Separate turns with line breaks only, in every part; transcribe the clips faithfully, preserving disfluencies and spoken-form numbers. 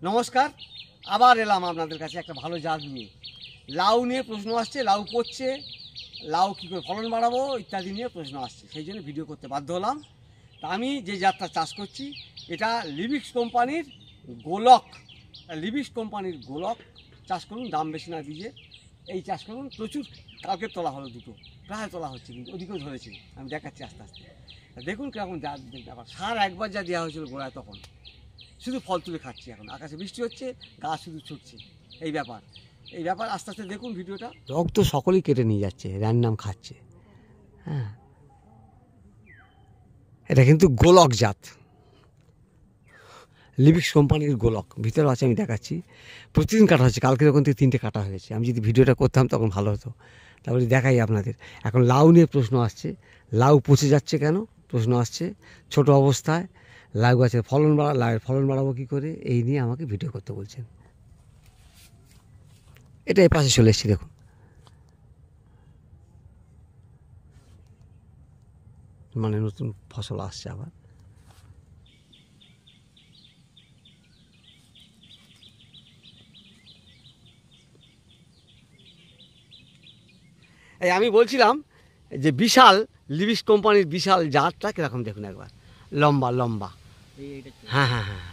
নমস্কার, আবার এলাম আপনাদের কাছে একটা ভালো জাত নিয়ে। লাউ নিয়ে প্রশ্ন আসছে, লাউ পড়ছে, লাউ কী করে ফলন বাড়াবো ইত্যাদি নিয়ে প্রশ্ন আসছে, সেই জন্য ভিডিও করতে বাধ্য হলাম। তা আমি যে জাতটা চাষ করছি এটা লিবিক্স কোম্পানির গোলক, লিবিক্স কোম্পানির গোলক চাষ করুন, দাম বেশি না দিয়ে এই চাষ করুন। প্রচুর কালকে তোলা হলো, দুটো প্রায় তোলা হচ্ছে, কিন্তু ওদিকেও ধরেছে, আমি দেখাচ্ছি আস্তে আস্তে। দেখুন কীরকম জাত ব্যাপার। সার একবার যা দেওয়া হয়েছিল গোড়ায় তখন শুধু ফল তুলে খাচ্ছি, এখন আকাশে বৃষ্টি হচ্ছে, গাছ শুধু ছুটছে, এই ব্যাপার এই ব্যাপার আস্তে আস্তে দেখুন ভিডিওটা। ডগ তো সকলেই কেটে নিয়ে যাচ্ছে, র্যান্ডাম খাচ্ছে। হ্যাঁ, এটা কিন্তু গোলক জাত, লিবিক্স কোম্পানির গোলক। ভিতরে আছে, আমি দেখাচ্ছি। প্রতিদিন কাটা হচ্ছে, কালকে যখন থেকে তিনটে কাটা হয়েছে। আমি যদি ভিডিওটা করতাম তখন ভালো হতো, তারপরে দেখাই আপনাদের। এখন লাউ নিয়ে প্রশ্ন আসছে, লাউ পচে যাচ্ছে কেন প্রশ্ন আসছে। ছোট অবস্থায় লাউ গাছের ফলন বাড়া, লাউয়ের ফলন বাড়াবো কী করে, এই নিয়ে আমাকে ভিডিও করতে বলছেন। এটা এ পাশে চলে এসেছি, দেখুন মানে নতুন ফসল আসছে আবার। এই আমি বলছিলাম যে বিশাল লিবিক্স কোম্পানির বিশাল জাতটা কীরকম দেখুন একবার, লম্বা লম্বা। হ্যাঁ হ্যাঁ হ্যাঁ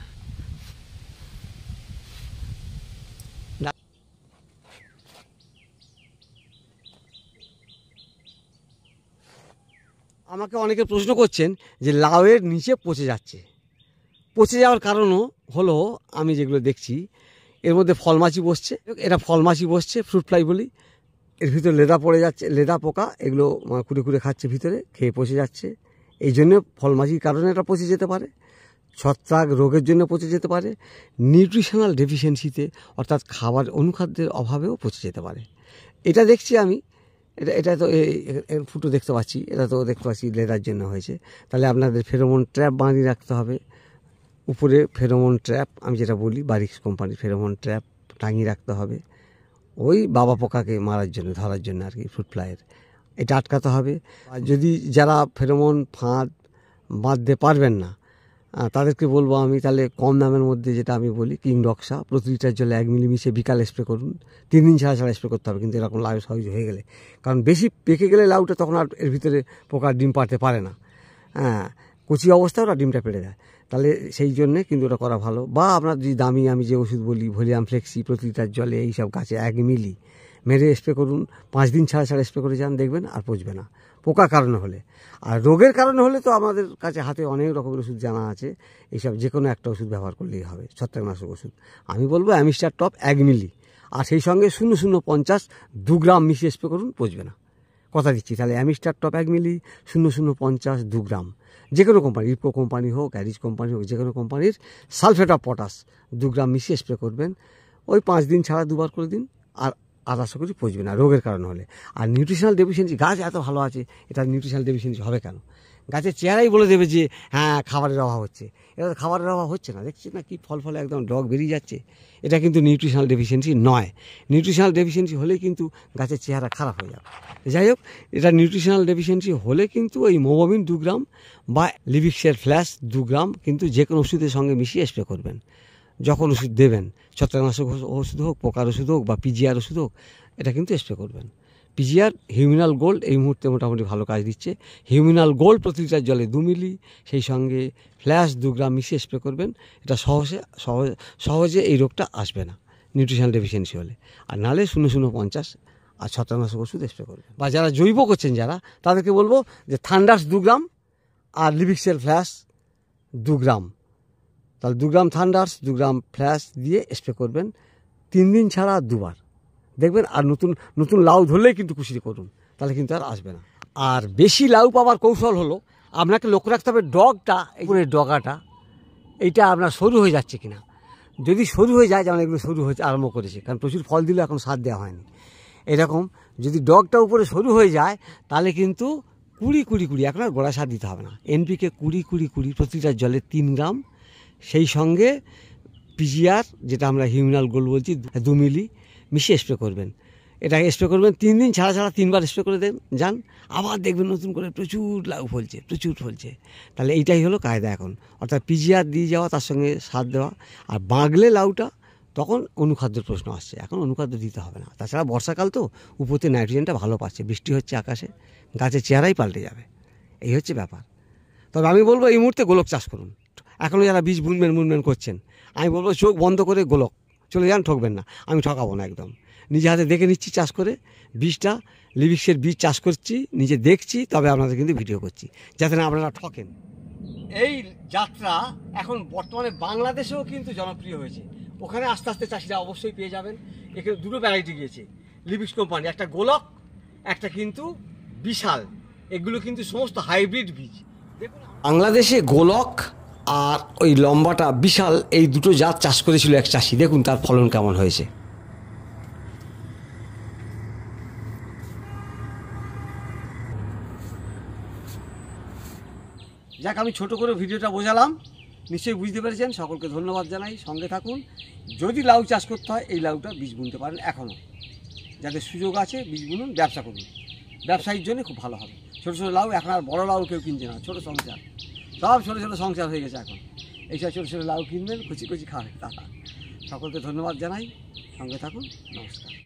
আমাকে অনেকে প্রশ্ন করছেন যে লাউয়ের নিচে পচে যাচ্ছে। পচে যাওয়ার কারণও হলো, আমি যেগুলো দেখছি এর মধ্যে ফলমাছি বসছে, এটা ফলমাছি বসছে, ফ্রুট ফ্লাই বলি। এর ভিতরে লেদা পড়ে যাচ্ছে, লেদা পোকা, এগুলো কুড়ে কুড়ে খাচ্ছে ভিতরে, খেয়ে পচে যাচ্ছে। এই জন্য ফলমাছির কারণে এটা পচে যেতে পারে, ছত্রাক রোগের জন্য পচে যেতে পারে, নিউট্রিশনাল ডেফিসিয়েন্সিতে অর্থাৎ খাবার অনুখাদ্যের অভাবেও পচে যেতে পারে। এটা দেখছি আমি, এটা এটা তো এর ফুটো দেখতে পাচ্ছি, এটা তো দেখতে পাচ্ছি লেদার জন্য হয়েছে। তাহলে আপনাদের ফেরোমন ট্র্যাপ বানিয়ে রাখতে হবে, উপরে ফেরোমন ট্র্যাপ, আমি যেটা বলি বারিক্স কোম্পানির ফেরোমন ট্র্যাপ টাঙিয়ে রাখতে হবে, ওই বাবা পোকাকে মারার জন্য, ধরার জন্য আর কি, ফ্রুট ফ্লাইয়ের। এটা আটকাতে হবে। আর যদি যারা ফেরোমন ফাঁদ বাঁধতে পারবেন না, তাদেরকে বলবো আমি, তাহলে কম দামের মধ্যে যেটা আমি বলি কিং ডক্সা, প্রতি লিটার জলে এক মিলি মিশিয়ে বিকাল স্প্রে করুন। তিন দিন ছাড়া ছাড়া স্প্রে করতে হবে, কিন্তু এরকম লাউ সহজ হয়ে গেলে, কারণ বেশি পেকে গেলে লাউটা তখন আর এর ভিতরে পোকার ডিম পাড়তে পারে না। হ্যাঁ, কচি অবস্থায় ওরা ডিমটা পেড়ে দেয়, তাহলে সেই জন্যে কিন্তু ওটা করা ভালো। বা আপনার যদি দামি আমি যে ওষুধ বলি ভলিয়াম ফ্লেক্সি, প্রতি লিটার জলে এইসব গাছে এক মিলি মেরে স্প্রে করুন। পাঁচ দিন ছাড়া ছাড়া স্প্রে করে যান, দেখবেন আর পচবে না, পোকার কারণে হলে। আর রোগের কারণে হলে তো আমাদের কাছে হাতে অনেক রকমের ওষুধ জানা আছে, এইসব যে কোনো একটা ওষুধ ব্যবহার করলেই হবে, ছত্রাকনাশক ওষুধ। আমি বলবো অ্যামিস্টার টপ এক মিলি, আর সেই সঙ্গে শূন্য শূন্য পঞ্চাশ দু গ্রাম মিশিয়ে স্প্রে করুন, পচবে না, কথা দিচ্ছি। তাহলে অ্যামিস্টার টপ এক মিলি, শূন্য শূন্য পঞ্চাশ দু গ্রাম, যে কোনো কোম্পানি, ইপো কোম্পানি হোক, অ্যারিজ কোম্পানি হোক, যে কোনো কোম্পানির সালফেট অফ পটাশ দু গ্রাম মিশিয়ে স্প্রে করবেন। ওই পাঁচ দিন ছাড়া দুবার করে দিন, আর আর আশা করি পচবে না রোগের কারণ হলে। আর নিউট্রিশনাল ডেফিসিয়েন্সি, গাছ এত ভালো আছে, এটা নিউট্রিশনাল ডেফিসিয়েন্সি হবে কেন? গাছের চেহারাই বলে দেবে যে হ্যাঁ খাবারের অভাব হচ্ছে। এটা তো খাবারের অভাব হচ্ছে না, দেখছি না কি ফল ফলে একদম ডগ বেরিয়ে যাচ্ছে। এটা কিন্তু নিউট্রিশনাল ডেফিসিয়েন্সি নয়। নিউট্রিশনাল ডেফিসিয়েন্সি হলে কিন্তু গাছের চেহারা খারাপ হয়ে যাবে। যাই হোক, এটা নিউট্রিশনাল ডেফিসিয়েন্সি হলে কিন্তু ওই মোবামিন দু গ্রাম বা লিবিক্সের ফ্ল্যাশ দু গ্রাম কিন্তু যে কোনো ওষুধের সঙ্গে মিশিয়ে স্প্রে করবেন যখন ওষুধ দেবেন। ছত্রাকনাশক ওষুধ হোক, পোকার ওষুধ হোক, বা পিজিআর ওষুধ হোক, এটা কিন্তু স্প্রে করবেন। পিজিআর, হিউমিনাল গোল্ড এই মুহূর্তে মোটামুটি ভালো কাজ দিচ্ছে। হিউমিনাল গোল্ড প্রতি লিটার জলে দু মিলি, সেই সঙ্গে ফ্ল্যাশ দু গ্রাম মিশিয়ে স্প্রে করবেন। এটা সহজে সহজ সহজে এই রোগটা আসবে না নিউট্রিশনাল ডেফিসিয়েন্সি হলে। আর নাহলে শূন্য শূন্য পঞ্চাশ আর ছত্রাকনাশক ওষুধ স্প্রে করবেন। বা যারা জৈব করছেন যারা, তাদেরকে বলবো যে থান্ডার্স দু গ্রাম আর লিবিক্সের ফ্ল্যাশ দু গ্রাম, তাহলে দু গ্রাম থান্ডার্স দু গ্রাম ফ্ল্যাশ দিয়ে স্প্রে করবেন তিন দিন ছাড়া দুবার, দেখবেন। আর নতুন নতুন লাউ ধরলেই কিন্তু কুশিরি করুন, তাহলে কিন্তু আর আসবে না। আর বেশি লাউ পাওয়ার কৌশল হলো, আপনাকে লক্ষ্য রাখতে হবে ডগটা, উপরের ডগাটা এইটা আপনার সরু হয়ে যাচ্ছে কিনা। যদি সরু হয়ে যায়, যেমন এগুলো সরু হয়ে আরম্ভ করেছে, কারণ প্রচুর ফল দিলে এখন সার দেওয়া হয়নি, এরকম যদি ডগটা উপরে সরু হয়ে যায়, তাহলে কিন্তু কুড়ি কুড়ি কুড়ি এখন আর গোড়া সার দিতে হবে না। এনপিকে কুড়ি কুড়ি কুড়ি প্রতিটা জলে তিন গ্রাম, সেই সঙ্গে পিজিআর যেটা আমরা হিউমিনাল গোল্ড বলছি দু মিলি মিশিয়ে স্প্রে করবেন। এটাকে স্প্রে করবেন তিন দিন ছাড়া ছাড়া তিনবার স্প্রে করে দেন যান, আবার দেখবেন নতুন করে প্রচুর লাউ ফলছে, প্রচুর ফলছে। তাহলে এইটাই হলো কায়দা এখন, অর্থাৎ পিজিআর দিয়ে যাওয়া, তার সঙ্গে সার দেওয়া। আর বাগলে লাউটা তখন অনুখাদ্যের প্রশ্ন আসছে, এখন অনুখাদ্য দিতে হবে না। তাছাড়া বর্ষাকাল তো উপরতে নাইট্রোজেনটা ভালো পাচ্ছে, বৃষ্টি হচ্ছে আকাশে, গাছের চেহারাই পাল্টে যাবে, এই হচ্ছে ব্যাপার। তবে আমি বলবো এই মুহূর্তে গোলক চাষ করুন। এখনও যারা বীজ বুনবেন বুনবেন করছেন, আমি বলবো চোখ বন্ধ করে গোলক চলে যান, ঠকবেন না। আমি ঠকাবো না একদম, নিজে হাতে দেখে নিচ্ছি চাষ করে, বীজটা লিভিক্সের বীজ চাষ করছি, নিজে দেখছি, তবে আপনাদের কিন্তু ভিডিও করছি যাতে না আপনারা ঠকেন। এই যাত্রা এখন বর্তমানে বাংলাদেশেও কিন্তু জনপ্রিয় হয়েছে, ওখানে আস্তে আস্তে চাষিরা অবশ্যই পেয়ে যাবেন। এখানে দুটো ভ্যারাইটি গিয়েছে লিভিক্স কোম্পানি, একটা গোলক, একটা কিন্তু বিশাল, এগুলো কিন্তু সমস্ত হাইব্রিড বীজ। দেখুন বাংলাদেশে গোলক আর ওই লম্বাটা বিশাল, এই দুটো জাত চাষ করেছিল এক চাষি, দেখুন তার ফলন কেমন হয়েছে। যাক, আমি ছোট করে ভিডিওটা বোঝালাম, নিশ্চয়ই বুঝতে পেরেছেন। সকলকে ধন্যবাদ জানাই, সঙ্গে থাকুন। যদি লাউ চাষ করতে হয় এই লাউটা বীজ বুনতে পারেন এখনও, যাদের সুযোগ আছে বীজ বুনুন, ব্যবসা করুন, ব্যবসায়ীর জন্য খুব ভালো হবে। ছোটো ছোটো লাউ এখন আর বড়ো লাউ কেউ কিনছে না, ছোটো সংসার, সব ছোটো ছোটো সংসার হয়ে গেছে এখন। এইসব ছোটো ছোটো লাউ কিনবেন, কুচি কুচি খাবেন। সকলকে ধন্যবাদ জানাই, সঙ্গে থাকুন, নমস্কার।